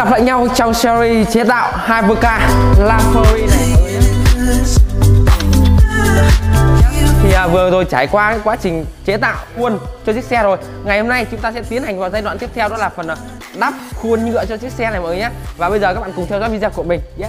gặp lại nhau trong series chế tạo Hypercar LaFerrari này. Thì vừa rồi trải qua cái quá trình chế tạo khuôn cho chiếc xe rồi. Ngày hôm nay chúng ta sẽ tiến hành vào giai đoạn tiếp theo, đó là phần đắp khuôn nhựa cho chiếc xe này mọi người nhé. Và bây giờ các bạn cùng theo dõi video của mình. Yes.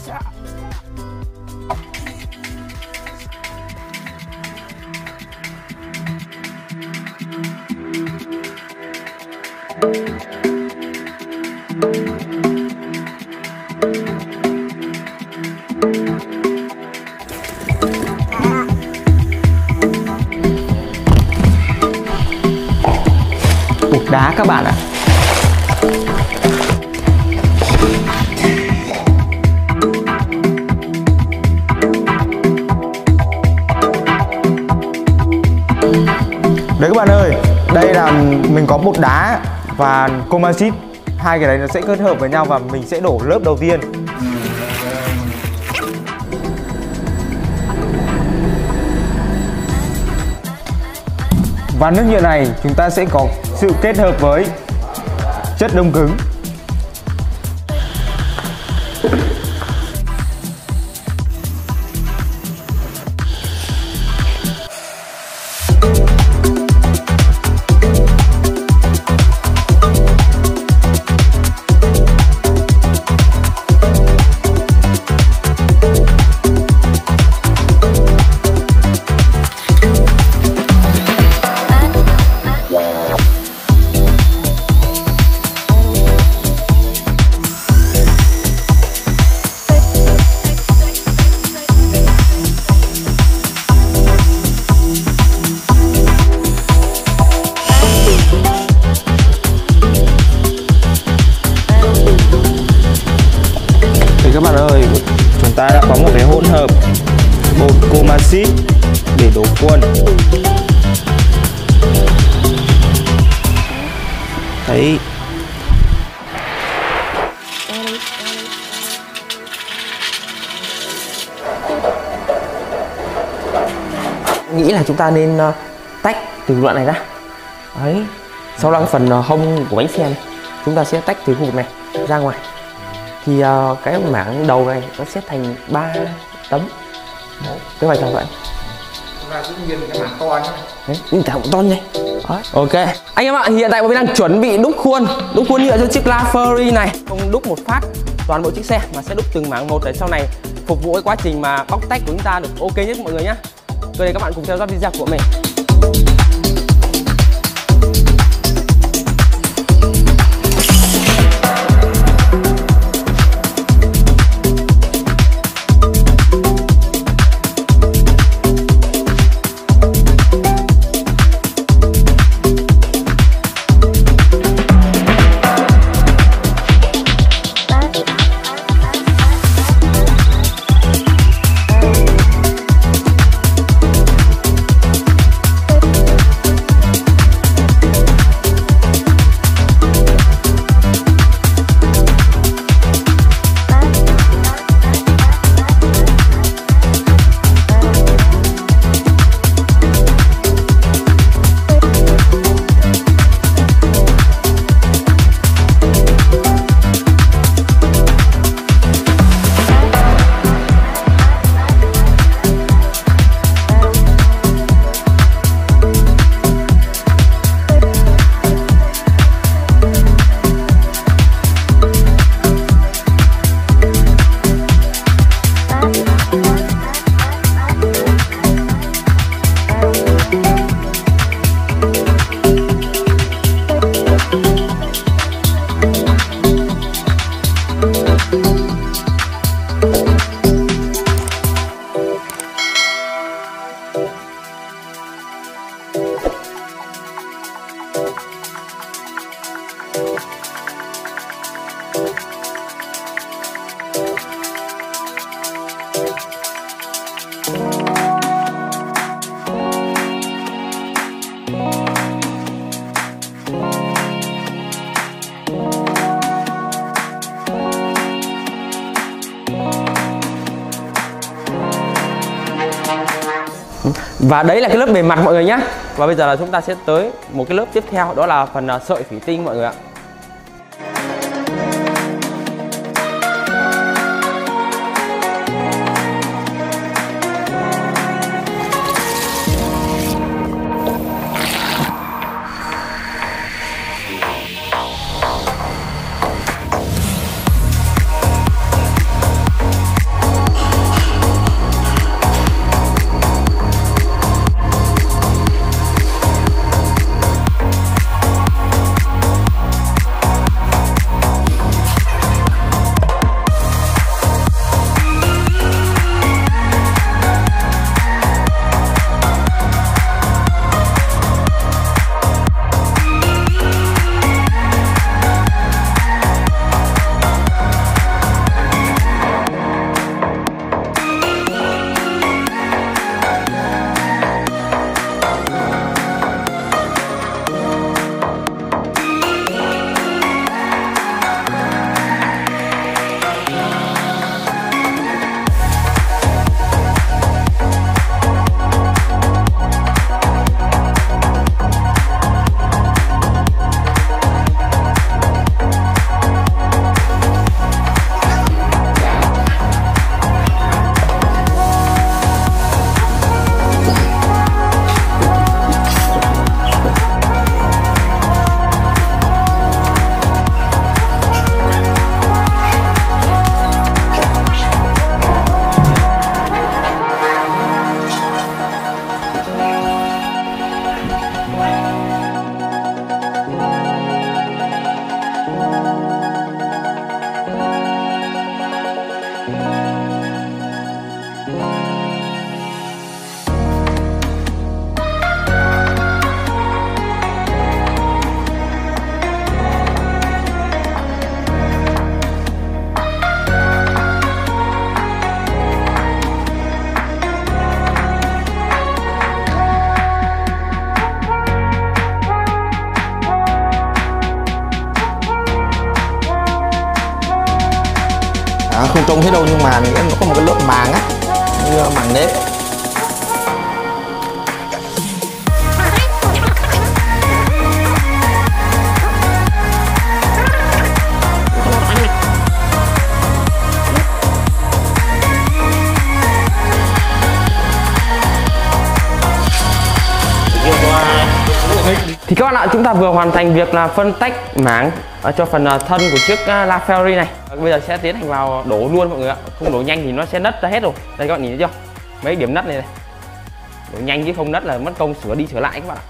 Cục đá các bạn ạ. Đấy các bạn ơi, đây là mình có bột đá và composite, hai cái đấy nó sẽ kết hợp với nhau và mình sẽ đổ lớp đầu tiên. Và nước nhựa này chúng ta sẽ có sự kết hợp với chất đông cứng. Các bạn ơi, chúng ta đã có một cái hỗn hợp bột composite để đổ khuôn. Đấy. Nghĩ là chúng ta nên tách từ đoạn này ra. Đấy. Sau đó cái phần hông của bánh xe này, chúng ta sẽ tách từ khu vực này ra ngoài. Thì cái mảng đầu này nó sẽ thành 3 tấm. Cái vai trò vậy. Và dĩ nhiên cái mảng to nhá. Đấy, những cái to như này. Ok. Anh em ạ, hiện tại bọn mình đang chuẩn bị đúc khuôn nhựa cho chiếc LaFerrari này. Không đúc một phát toàn bộ chiếc xe mà sẽ đúc từng mảng một để sau này phục vụ cái quá trình mà bóc tách của chúng ta được ok nhất mọi người nhé. Rồi đây các bạn cùng theo dõi video của mình. Và đấy là cái lớp bề mặt mọi người nhé. Và bây giờ là chúng ta sẽ tới một cái lớp tiếp theo, đó là phần sợi thủy tinh mọi người ạ. không trông hết đâu, nhưng mà nó có một cái lớp màng á, như màng nếp. Thì các bạn ạ, chúng ta vừa hoàn thành việc là phân tách mảng cho phần thân của chiếc LaFerrari này. Bây giờ sẽ tiến hành vào đổ luôn mọi người ạ. Không đổ nhanh thì nó sẽ nứt ra hết rồi. Đây các bạn nhìn thấy chưa? Mấy điểm nứt này, đổ nhanh chứ không nứt là mất công sửa đi sửa lại các bạn ạ.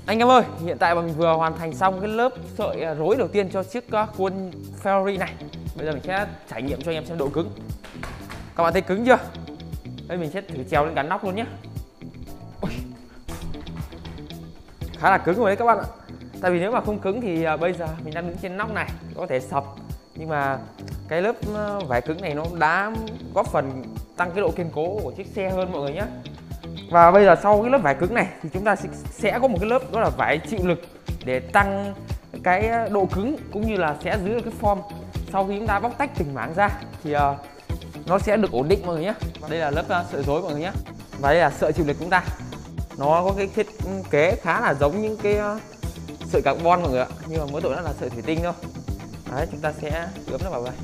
Anh em ơi, hiện tại mình vừa hoàn thành xong cái lớp sợi rối đầu tiên cho chiếc khuôn Ferrari này. Bây giờ mình sẽ trải nghiệm cho anh em xem độ cứng. Các bạn thấy cứng chưa? Đây mình sẽ thử trèo lên cán nóc luôn nhé. Ôi, khá là cứng rồi đấy các bạn ạ. Tại vì nếu mà không cứng thì bây giờ mình đang đứng trên nóc này có thể sập. Nhưng mà cái lớp vải cứng này nó đã góp phần tăng cái độ kiên cố của chiếc xe hơn mọi người nhé. Và bây giờ sau cái lớp vải cứng này thì chúng ta sẽ có một cái lớp đó là vải chịu lực để tăng cái độ cứng cũng như là sẽ giữ được cái form. Sau khi chúng ta bóc tách từng mảng ra thì nó sẽ được ổn định mọi người nhé. Đây là lớp sợi rối mọi người nhé. Và đây là sợi chịu lực chúng ta. Nó có cái thiết kế khá là giống những cái sợi carbon mọi người ạ, nhưng mà mỗi tội nó là sợi thủy tinh thôi. Đấy, chúng ta sẽ ướm nó vào đây.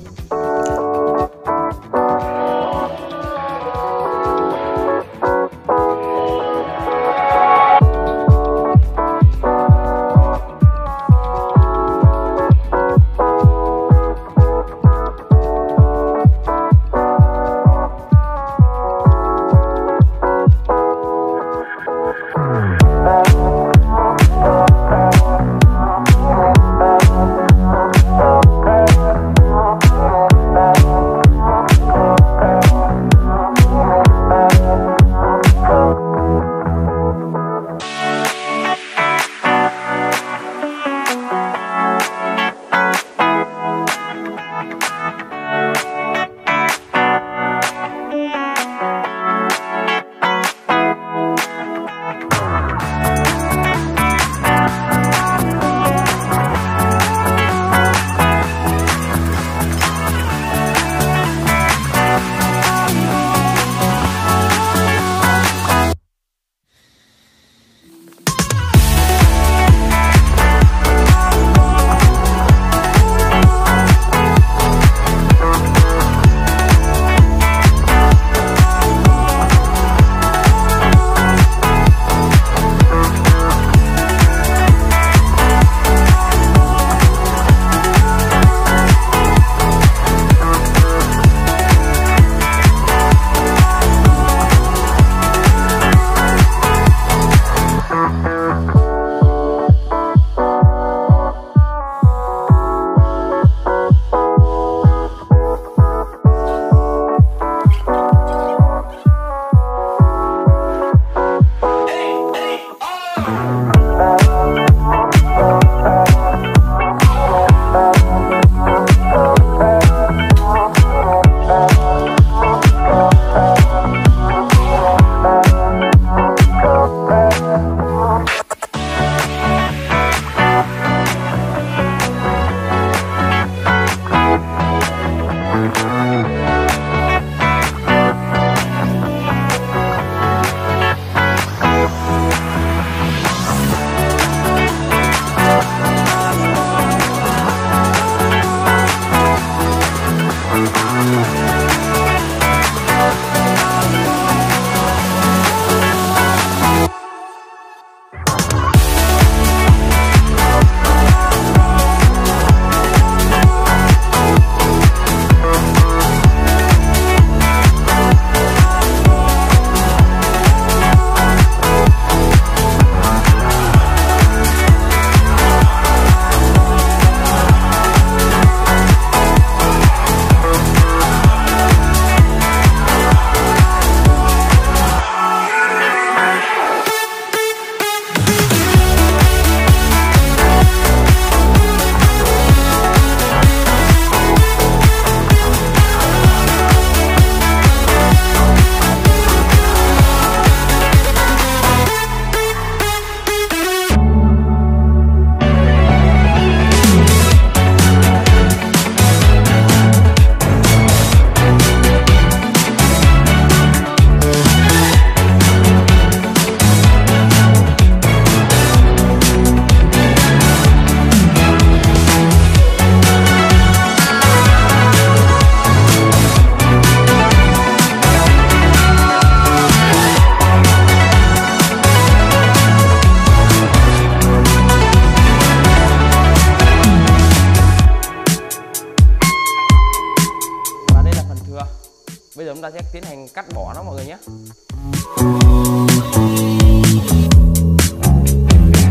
Bây giờ chúng ta sẽ tiến hành cắt bỏ nó mọi người nhé.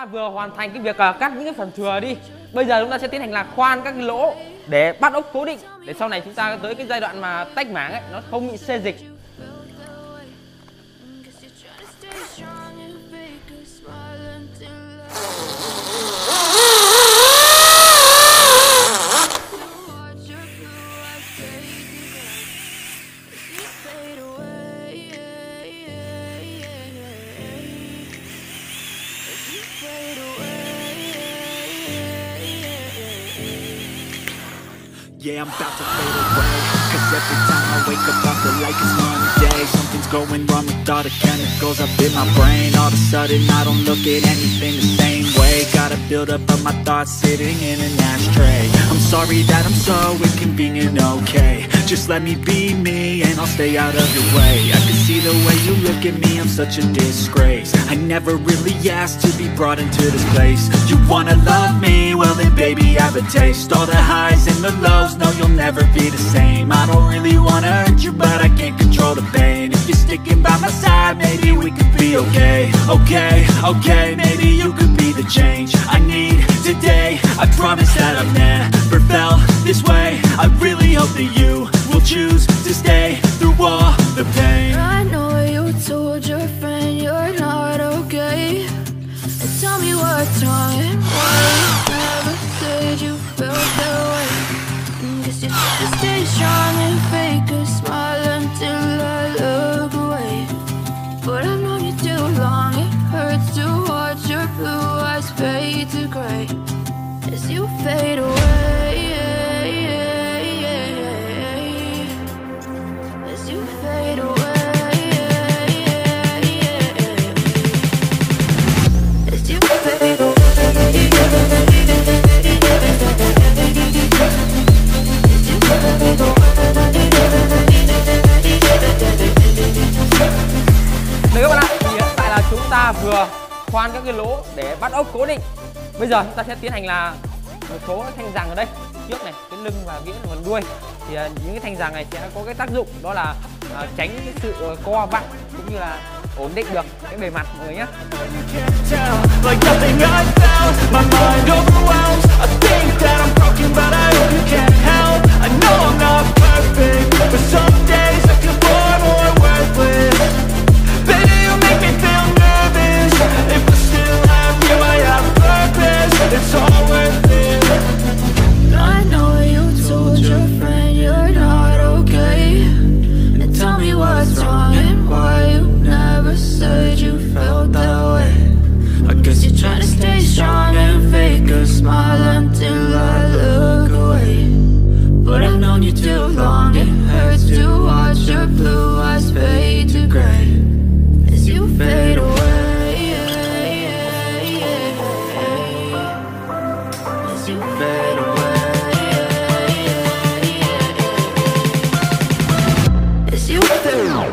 ta vừa hoàn thành cái việc cắt những cái phần thừa đi. Bây giờ chúng ta sẽ tiến hành là khoan các cái lỗ để bắt ốc cố định, để sau này chúng ta tới cái giai đoạn mà tách mảng ấy nó không bị xê dịch. Yeah, I'm about to fade away, 'cause every time I wake up I feel like it's Monday. Something's going wrong with all the chemicals up in my brain. All of a sudden I don't look at anything the same way. Gotta build up of my thoughts sitting in an ashtray. I'm sorry that I'm so inconvenient, okay. Just let me be me and I'll stay out of your way. I can see the way you look at me, I'm such a disgrace. I never really asked to be brought into this place. You wanna love me? Well then baby I have a taste. All the highs and the lows, no you'll never be the same. I don't really wanna hurt you but I can't control the pain. If you're sticking by my side, maybe we could be okay. Okay, okay, maybe you could be the change I need today. I promise that I've never felt this way. I really hope that you will choose to stay through all the pain. I know you told your friend you're not okay. Tell me what's wrong and why you never said you felt that way. Guess you try to stay strong and fake a smile until I look away. But I've known you too long, it hurts to watch your blue eyes fade to gray as you fade away. As you fade away. As you fade away. Đấy các bạn ạ, thì hiện tại là chúng ta vừa khoan các cái lỗ để bắt ốc cố định. Bây giờ chúng ta sẽ tiến hành là một số thanh giằng ở đây, trước này, cái lưng và vĩa phần đuôi. Thì những cái thanh giằng này sẽ có cái tác dụng đó là tránh cái sự co vặn cũng như là ổn định được cái bề mặt mọi người nhé. It's all worth it. I know you told your friend you're not okay. And tell me what's wrong and why you never said you felt that way. I guess you're trying to stay strong and fake a smile until I look away. But I've known you too long, it hurts to watch your blue eyes fade to gray as you fade away. As you fade away. As you fade away.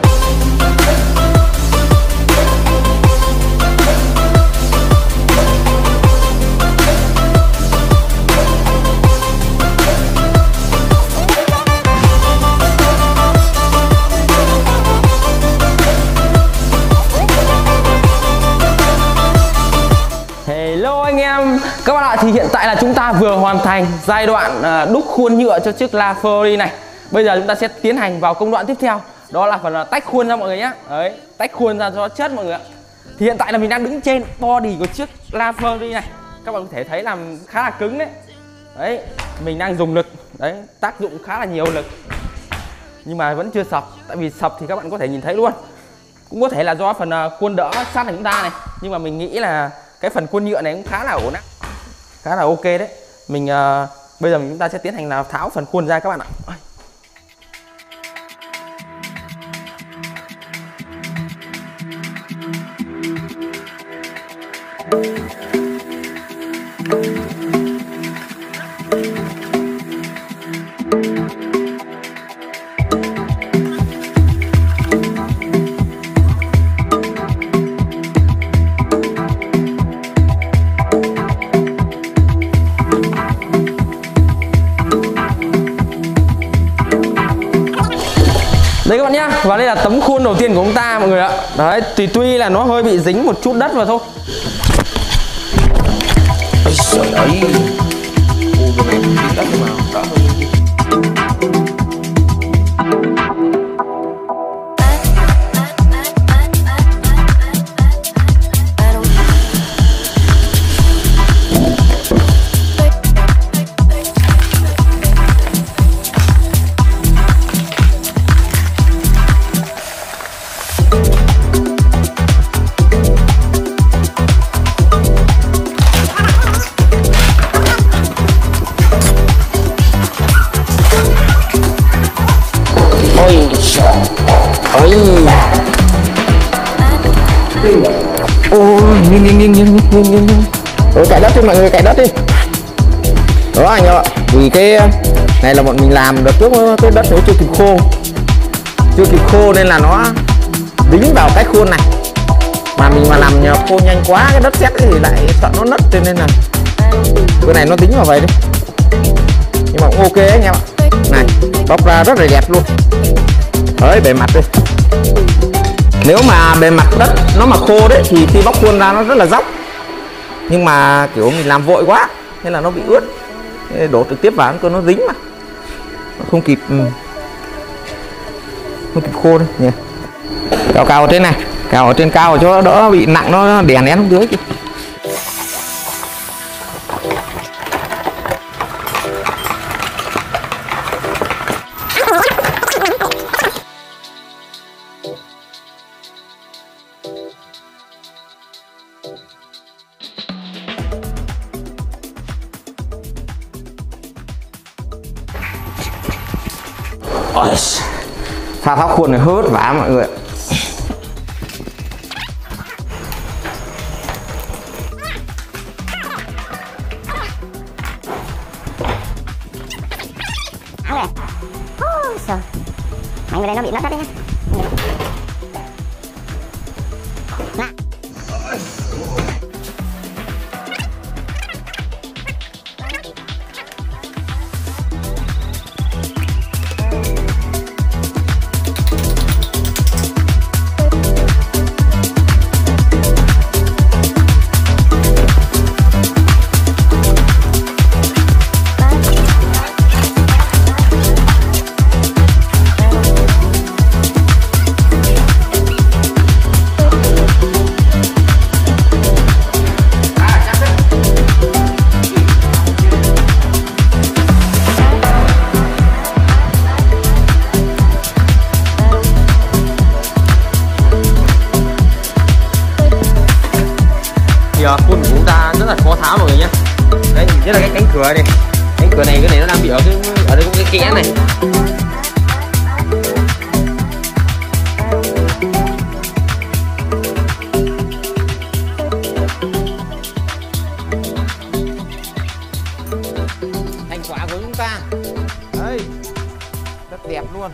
Hello anh em, các bạn ạ, thì hiện tại là chúng ta vừa hoàn thành giai đoạn đúc khuôn nhựa cho chiếc La Ferrari này. Bây giờ chúng ta sẽ tiến hành vào công đoạn tiếp theo, đó là phần tách khuôn ra mọi người nhé. Đấy, tách khuôn ra cho chất mọi người ạ. Thì hiện tại là mình đang đứng trên body của chiếc La Ferrari này. Các bạn có thể thấy là khá là cứng đấy. Đấy, mình đang dùng lực, đấy, tác dụng khá là nhiều lực. Nhưng mà vẫn chưa sập, tại vì sập thì các bạn có thể nhìn thấy luôn. Cũng có thể là do phần khuôn đỡ sát của chúng ta này. Nhưng mà mình nghĩ là cái phần khuôn nhựa này cũng khá là ổn á, khá là ok đấy. Mình bây giờ chúng ta sẽ tiến hành là tháo phần khuôn ra các bạn ạ. Đấy các bạn nhá, và đây là tấm khuôn đầu tiên của chúng ta mọi người ạ. Đấy, thì tuy là nó hơi bị dính một chút đất vào thôi. Trời ơi. Đồ này đi đất mà đỡ hơn. Ôi, nghiêng. Ôi, cạy đất đi mọi người, cạy đất đi. Đó anh em ạ. Vì cái này là bọn mình làm đợt trước cái đất nó chưa kịp khô nên là nó dính vào cái khuôn này. Mà mình mà làm khô nhanh quá cái đất sét thì lại sợ nó nứt, cho nên là cái này nó dính vào vậy đi. Nhưng mà cũng ok anh em ạ. Này, bóc ra rất là đẹp luôn. Đấy, bề mặt đi. Nếu mà bề mặt đất nó mà khô đấy thì khi bóc khuôn ra nó rất là dốc. Nhưng mà kiểu mình làm vội quá nên là nó bị ướt, đổ trực tiếp vào nó dính mà nó không kịp khô đâu nhỉ. Cào ở trên này, cào ở trên cao cho đỡ bị nặng, nó đè nén xuống dưới kìa. Ôi, pha thóc khuôn này hớt vả mọi người. Mấy người đây nó bị lất đất đấy nhá. Khuôn của chúng ta rất là khó tháo mọi người nhé. Đấy, nhất là cái cánh cửa này, cái này nó đang bị ở đây có cái kẽ này. Thành quả của chúng ta đấy, rất đẹp luôn.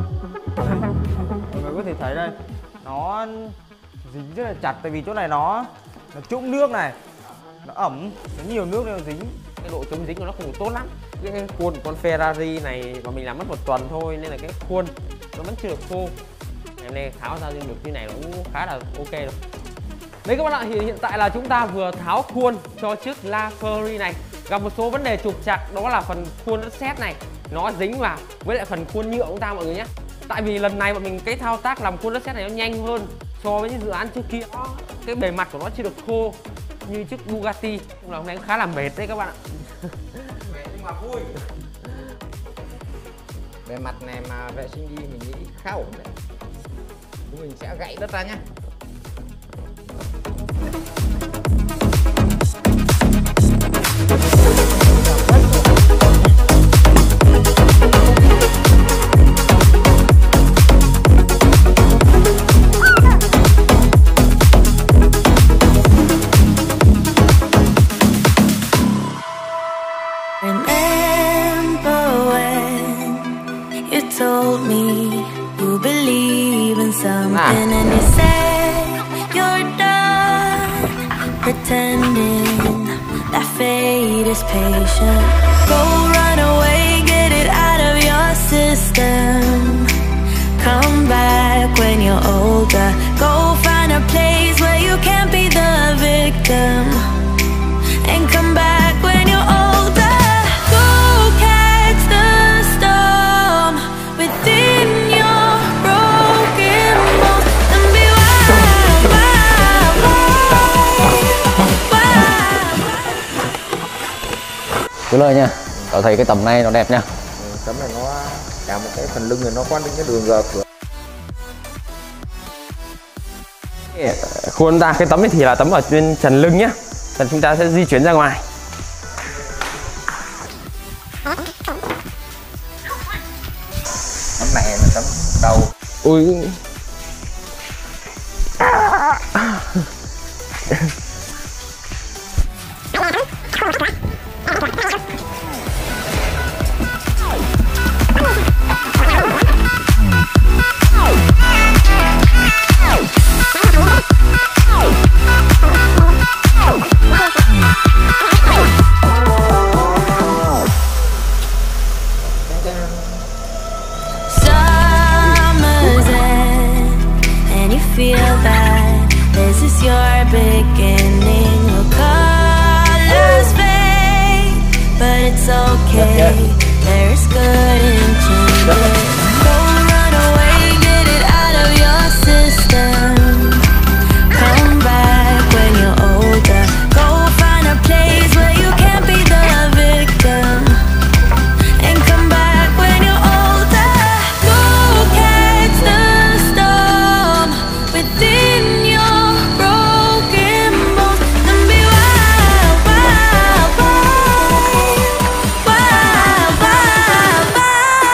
Mọi người có thể thấy đây, nó dính rất là chặt, tại vì chỗ này nó trũng nước này, nó ẩm, nó nhiều nước nên nó dính. Cái độ chống dính của nó không tốt lắm. Cái khuôn của con Ferrari này mà mình làm mất 1 tuần thôi nên là cái khuôn nó vẫn chưa được khô. Em này tháo ra được như này nó cũng khá là ok rồi. Đấy các bạn ạ, hiện tại là chúng ta vừa tháo khuôn cho chiếc LaFerrari này. Gặp một số vấn đề trục trặc, đó là phần khuôn đất sét này nó dính vào với lại phần khuôn nhựa của chúng ta mọi người nhé. Tại vì lần này bọn mình cái thao tác làm khuôn đất sét này nó nhanh hơn so với những dự án trước kia. Cái bề mặt của nó chưa được khô như chiếc Bugatti, là hôm nay khá là mệt đấy các bạn ạ. Mệt nhưng mà vui. Bề mặt này mà vệ sinh đi mình nghĩ khá ổn đấy. Chúng mình sẽ gãy đất ra nhá. Remember when you told me you believe in something and you said you're done pretending that fate is patient. Go run away, get it out of your system. Come back when you're older. Go find a place where you can't be the victim. And come back when you're older. Go catch the storm within your broken bones and be wild, wild, wild, wild. Cứ lời nha. Tao thấy cái tấm này nó đẹp nha. Tấm này nó cả một cái phần lưng này nó quan đến cái đường gờ cửa. Khuôn ra cái tấm này thì là tấm ở trên trần lưng nhé. Và chúng ta sẽ di chuyển ra ngoài. Tấm này là tấm đầu. Ui. Summer's end, and you feel that this is your beginning. Well, colors fade, but it's okay. There is good in changes. Go run away, get it out of your system. Come back when you're older. Go find a place where you can't be the victim. And come back when you're older. Go catch the storm within your broken bones and be wild, wild, wild, wild, wild, wild.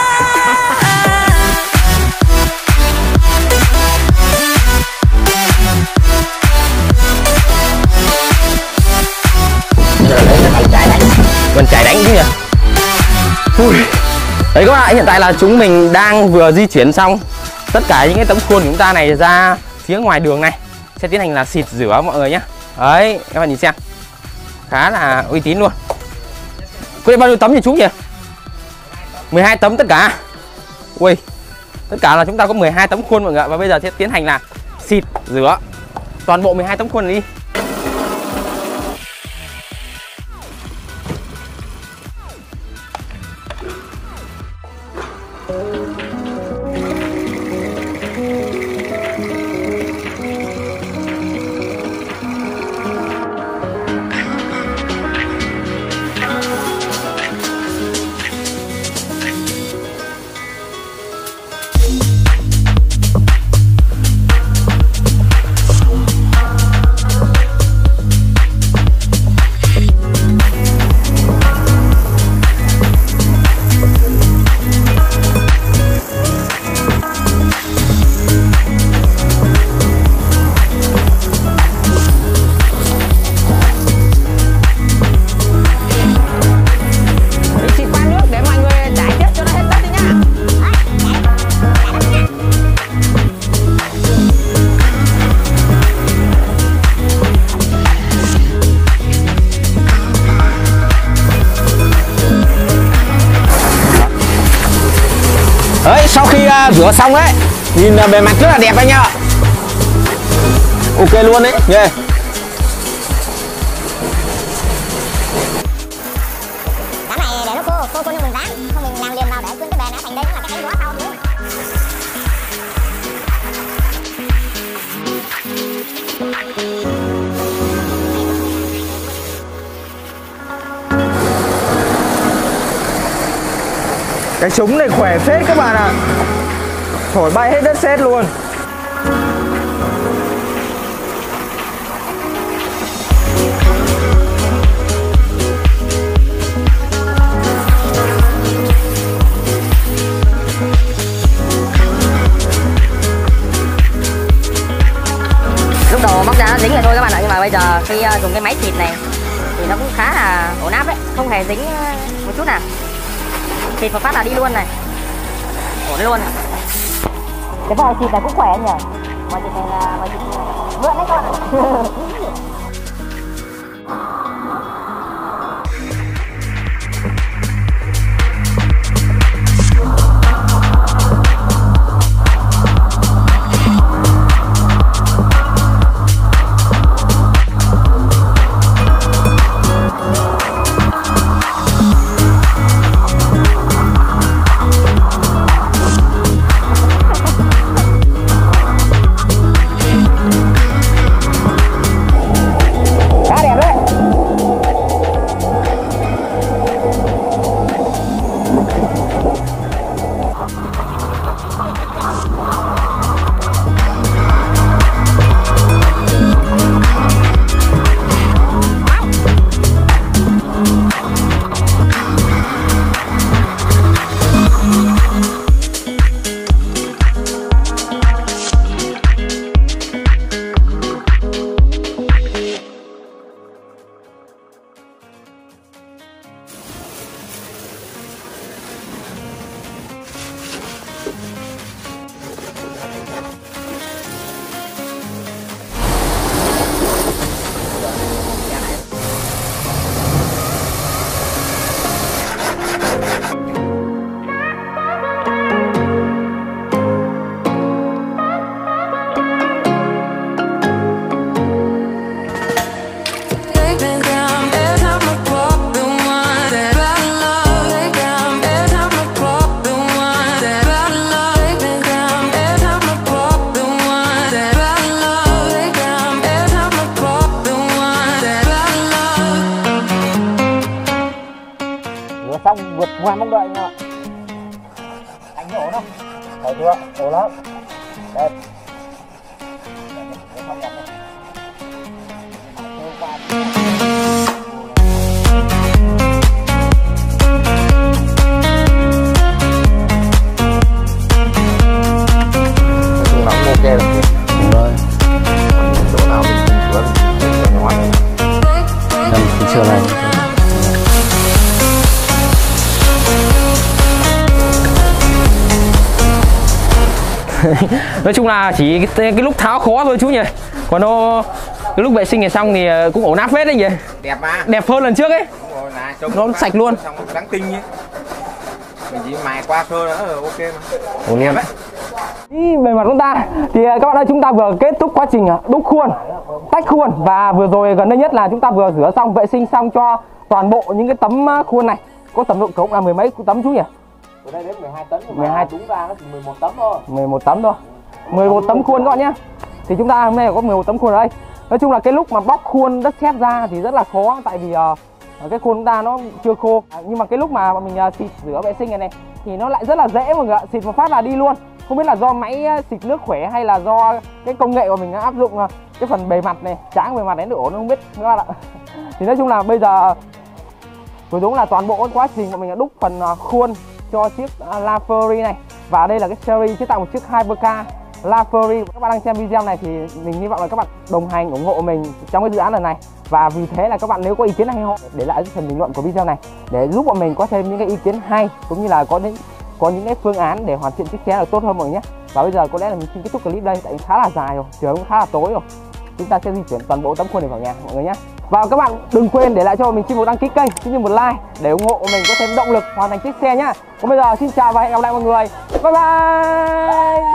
Còn chạy đánh chứ nhỉ. Ui. Đấy các bạn, hiện tại là chúng mình đang vừa di chuyển xong tất cả những cái tấm khuôn của chúng ta này ra phía ngoài đường này. Sẽ tiến hành là xịt rửa mọi người nhé. Đấy, các bạn nhìn xem. Khá là uy tín luôn. Có bao nhiêu tấm nhỉ chú nhỉ? 12 tấm tất cả. Ui. Tất cả là chúng ta có 12 tấm khuôn mọi người ạ. Và bây giờ sẽ tiến hành là xịt rửa toàn bộ 12 tấm khuôn này đi. rửa xong đấy, nhìn bề mặt rất là đẹp anh nhá. Ok luôn đấy. Yeah. Cái này để nó khô cho mình dán, không mình làm liền vào để quên cái bề nó thành đây là cái cánh gió sau nữa. Cái súng này khỏe phết các bạn ạ. Thổi bay hết đất sét luôn. Lúc đầu móc ra nó dính rồi thôi các bạn ạ, nhưng mà bây giờ khi dùng cái máy xịt này thì nó cũng khá là ổn áp đấy, không hề dính một chút nào. Xịt một phát là đi luôn này, ổn luôn. Cái vòi xịt này cũng khỏe nhỉ, vòi xịt này là vòi xịt mượn đấy con ạ. Xong vượt ngoài mong đợi nha. Anh ổn không? Thấy chưa? Ổn lắm. Đẹp. Ok rồi. Rồi. Chỗ nào mình vừa mình nói. Đây cái chiều này. Nói chung là chỉ cái lúc tháo khó thôi chú nhỉ. Còn cái lúc vệ sinh này xong thì cũng ổn áp phết đấy nhỉ. Đẹp mà. Đẹp hơn lần trước ấy. Đúng rồi, là trông nó sạch luôn. Xong trắng tinh ấy. Mình chỉ mài qua sơ nữa là ok mà. Ổn luôn. Bề mặt chúng ta thì các bạn ơi, chúng ta vừa kết thúc quá trình đúc khuôn, tách khuôn, và vừa rồi gần đây nhất là chúng ta vừa rửa xong, vệ sinh xong cho toàn bộ những cái tấm khuôn này. Có tầm lượng cũng là mười mấy tấm chú nhỉ? Từ đây đến 12 tấn, 12 đúng ra nó chỉ 11 tấm thôi. 11 tấm thôi. 11 tấm khuôn các bạn nhé. Thì chúng ta hôm nay có 11 tấm khuôn ở đây. Nói chung là cái lúc mà bóc khuôn đất sét ra thì rất là khó, tại vì cái khuôn chúng ta nó chưa khô. Nhưng mà cái lúc mà mình xịt rửa vệ sinh này thì nó lại rất là dễ mọi người ạ. Xịt một phát là đi luôn. Không biết là do máy xịt nước khỏe hay là do cái công nghệ của mình áp dụng cái phần bề mặt này, tráng bề mặt đấy được ổn không biết các bạn ạ. Thì nói chung là bây giờ cuối đúng là toàn bộ quá trình của mình đã đúc phần khuôn cho chiếc La Ferrari này. Và đây là cái series chế tạo một chiếc Hypercar La Ferrari. Các bạn đang xem video này thì mình hy vọng là các bạn đồng hành ủng hộ mình trong cái dự án lần này. Và vì thế là các bạn nếu có ý kiến hay ho để lại cái phần bình luận của video này để giúp bọn mình có thêm những cái ý kiến hay, cũng như là có những cái phương án để hoàn thiện chiếc xe được tốt hơn mọi người nhé. Và bây giờ có lẽ là mình xin kết thúc clip đây, tại vì khá là dài rồi, trời cũng khá là tối rồi. Chúng ta sẽ di chuyển toàn bộ tấm khuôn này vào nhà mọi người nhé. Và các bạn đừng quên để lại cho mình xin một đăng ký kênh cũng như một like để ủng hộ mình có thêm động lực hoàn thành chiếc xe nhá. Còn bây giờ xin chào và hẹn gặp lại mọi người. Bye bye.